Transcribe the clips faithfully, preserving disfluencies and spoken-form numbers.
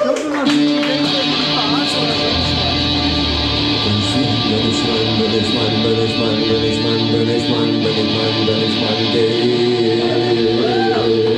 könnte man sich verarschen oder Wenn ich mein, wenn ich mein, wenn ich mein, wenn ich mein, wenn ich mein, wenn ich mein, wenn ich mein Gegner.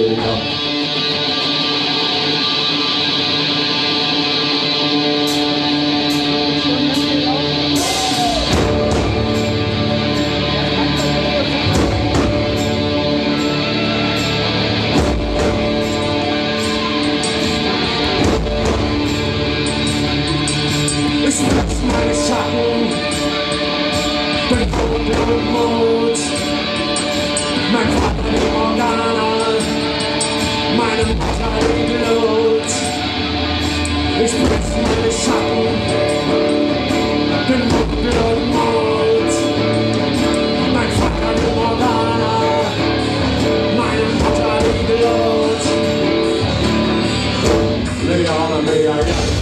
Ich nutz meine Schatten, bin Boden und Mut, mein Vater die Organe, meine Mutter die Blut. Ich nutz meine Schatten, bin Boden und Mut, mein Vater die Organe, meine Mutter die Blut. Leone, Leone.